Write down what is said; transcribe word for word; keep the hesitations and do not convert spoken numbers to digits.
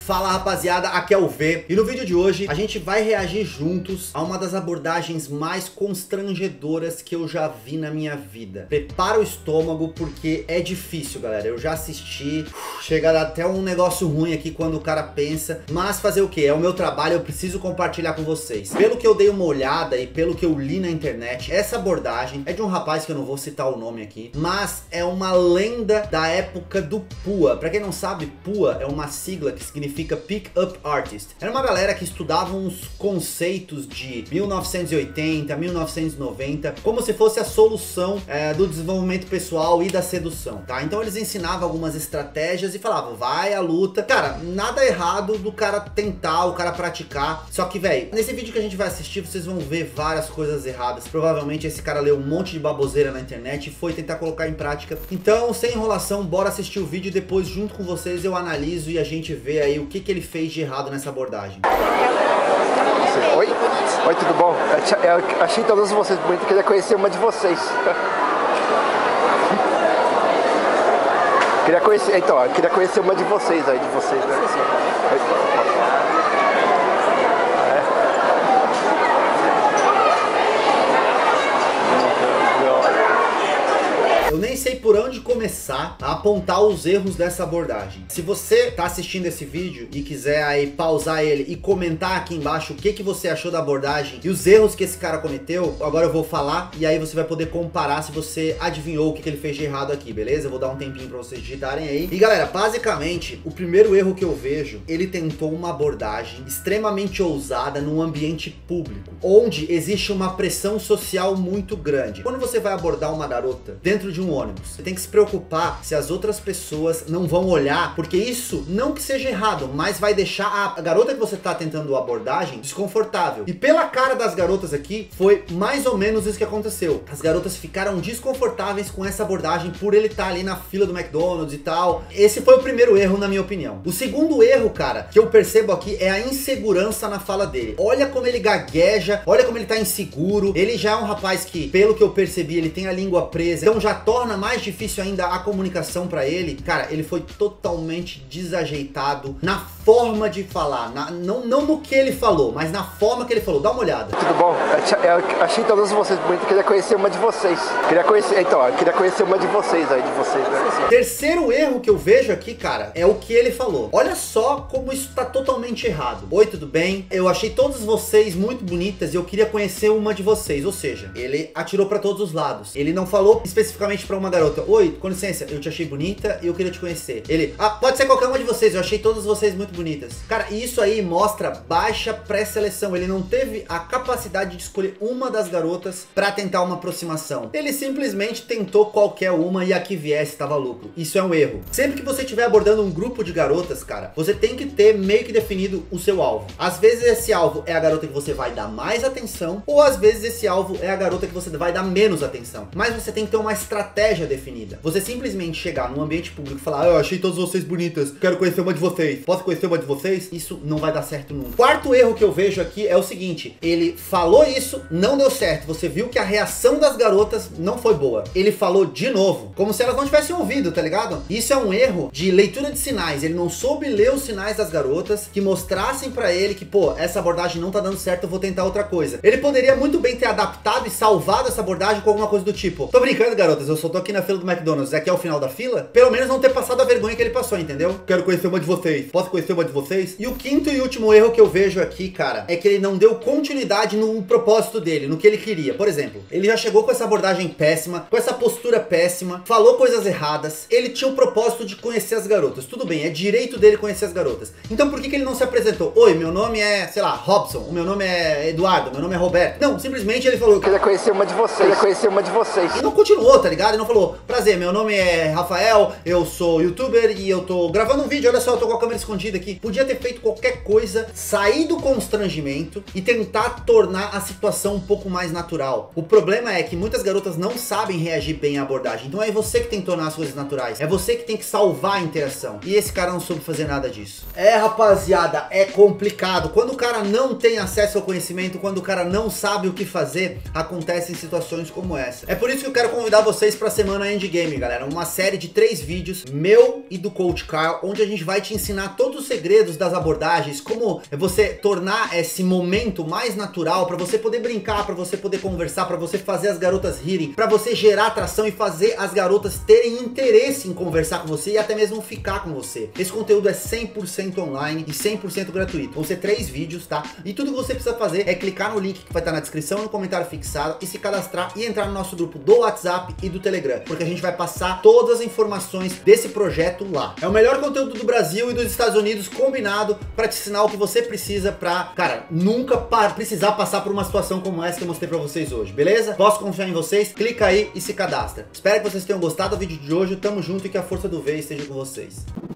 Fala rapaziada, aqui é o V e no vídeo de hoje a gente vai reagir juntos a uma das abordagens mais constrangedoras que eu já vi na minha vida. Prepara o estômago porque é difícil, galera. Eu já assisti, chega a dar até um negócio ruim aqui quando o cara pensa, mas fazer o que? É o meu trabalho, eu preciso compartilhar com vocês. Pelo que eu dei uma olhada e pelo que eu li na internet, essa abordagem é de um rapaz que eu não vou citar o nome aqui, mas é uma lenda da época do P U A. Pra quem não sabe, P U A é uma sigla que significa Pick Up Artist. Era uma galera que estudava uns conceitos de mil novecentos e oitenta, mil novecentos e noventa, como se fosse a solução é, do desenvolvimento pessoal e da sedução, tá? Então eles ensinavam algumas estratégias e falavam, vai à luta. Cara, nada errado do cara tentar, o cara praticar. Só que, velho, nesse vídeo que a gente vai assistir, vocês vão ver várias coisas erradas. Provavelmente esse cara leu um monte de baboseira na internet e foi tentar colocar em prática. Então, sem enrolação, bora assistir o vídeo e depois, junto com vocês, eu analiso e a gente vê aí o que, que ele fez de errado nessa abordagem. Oi? Oi, tudo bom? Eu achei todas vocês bonitas, queria conhecer uma de vocês. Queria conhecer, então, eu queria conhecer uma de vocês aí, de vocês, né? Eu nem sei por onde começar a apontar os erros dessa abordagem. Se você tá assistindo esse vídeo e quiser aí pausar ele e comentar aqui embaixo o que, que você achou da abordagem e os erros que esse cara cometeu, agora eu vou falar e aí você vai poder comparar se você adivinhou o que, que ele fez de errado aqui, beleza? Eu vou dar um tempinho pra vocês digitarem aí. E galera, basicamente, o primeiro erro que eu vejo, ele tentou uma abordagem extremamente ousada num ambiente público, onde existe uma pressão social muito grande. Quando você vai abordar uma garota dentro de um ônibus, você tem que se preocupar se as outras pessoas não vão olhar, porque isso não que seja errado, mas vai deixar a garota que você tá tentando abordagem desconfortável. E pela cara das garotas aqui, foi mais ou menos isso que aconteceu. As garotas ficaram desconfortáveis com essa abordagem por ele estar ali na fila do McDonald's e tal. Esse foi o primeiro erro, na minha opinião. O segundo erro, cara, que eu percebo aqui é a insegurança na fala dele. Olha como ele gagueja, olha como ele tá inseguro. Ele já é um rapaz que, pelo que eu percebi, ele tem a língua presa, então já torna mais difícil ainda a comunicação pra ele. Cara, ele foi totalmente desajeitado na forma de falar, na, não, não no que ele falou, mas na forma que ele falou. Dá uma olhada. Tudo bom? Eu achei todas vocês bonitas, queria conhecer uma de vocês. Queria conhecer, então, eu queria conhecer uma de vocês aí, de vocês, né? Terceiro erro que eu vejo aqui, cara, é o que ele falou. Olha só como isso tá totalmente errado. Oi, tudo bem? Eu achei todas vocês muito bonitas e eu queria conhecer uma de vocês. Ou seja, ele atirou pra todos os lados. Ele não falou especificamente pra uma garota, oi, com licença, eu te achei bonita e eu queria te conhecer. Ele, ah, pode ser qualquer uma de vocês, eu achei todas vocês muito bonitas. Cara, isso aí mostra baixa pré-seleção. Ele não teve a capacidade de escolher uma das garotas pra tentar uma aproximação. Ele simplesmente tentou qualquer uma e a que viesse tava lucro. Isso é um erro. Sempre que você estiver abordando um grupo de garotas, cara, você tem que ter meio que definido o seu alvo. Às vezes esse alvo é a garota que você vai dar mais atenção, ou às vezes esse alvo é a garota que você vai dar menos atenção. Mas você tem que ter uma estratégia definida. Você simplesmente chegar num ambiente público e falar, ah, eu achei todas vocês bonitas, quero conhecer uma de vocês, posso conhecer uma de vocês? Isso não vai dar certo nunca. Quarto erro que eu vejo aqui é o seguinte, ele falou isso, não deu certo, você viu que a reação das garotas não foi boa. Ele falou de novo, como se elas não tivessem ouvido, tá ligado? Isso é um erro de leitura de sinais, ele não soube ler os sinais das garotas, que mostrassem pra ele que, pô, essa abordagem não tá dando certo, eu vou tentar outra coisa. Ele poderia muito bem ter adaptado e salvado essa abordagem com alguma coisa do tipo, tô brincando, garotas, eu só tô aqui na fila do McDonald's, aqui é o final da fila, pelo menos não ter passado a vergonha que ele passou, entendeu? Quero conhecer uma de vocês, posso conhecer uma de vocês? E o quinto e último erro que eu vejo aqui, cara, é que ele não deu continuidade no propósito dele, no que ele queria. Por exemplo, ele já chegou com essa abordagem péssima, com essa postura péssima, falou coisas erradas, ele tinha o propósito de conhecer as garotas, tudo bem, é direito dele conhecer as garotas. Então por que que ele não se apresentou? Oi, meu nome é, sei lá, Robson, o meu nome é Eduardo, meu nome é Roberto. Não, simplesmente ele falou, eu queria conhecer uma de vocês, queria conhecer uma de vocês. E não continuou, tá ligado? Ele não falou, prazer, meu nome é Rafael, eu sou youtuber e eu tô gravando um vídeo, olha só, eu tô com a câmera escondida aqui. Podia ter feito qualquer coisa, sair do constrangimento e tentar tornar a situação um pouco mais natural. O problema é que muitas garotas não sabem reagir bem à abordagem, então é você que tem que tornar as coisas naturais, é você que tem que salvar a interação. E esse cara não soube fazer nada disso. É, rapaziada, é complicado. Quando o cara não tem acesso ao conhecimento, quando o cara não sabe o que fazer, acontecem situações como essa. É por isso que eu quero convidar vocês vez pra semana Endgame, galera. Uma série de três vídeos, meu e do Coach Carl, onde a gente vai te ensinar todos os segredos das abordagens, como você tornar esse momento mais natural, pra você poder brincar, pra você poder conversar, pra você fazer as garotas rirem, pra você gerar atração e fazer as garotas terem interesse em conversar com você e até mesmo ficar com você. Esse conteúdo é cem por cento online e cem por cento gratuito. Vão ser três vídeos, tá? E tudo que você precisa fazer é clicar no link que vai estar na descrição, no comentário fixado, e se cadastrar e entrar no nosso grupo do WhatsApp e do Telegram, porque a gente vai passar todas as informações desse projeto lá. É o melhor conteúdo do Brasil e dos Estados Unidos combinado para te ensinar o que você precisa pra, cara, nunca precisar passar por uma situação como essa que eu mostrei pra vocês hoje, beleza? Posso confiar em vocês? Clica aí e se cadastra. Espero que vocês tenham gostado do vídeo de hoje. Tamo junto e que a força do V esteja com vocês.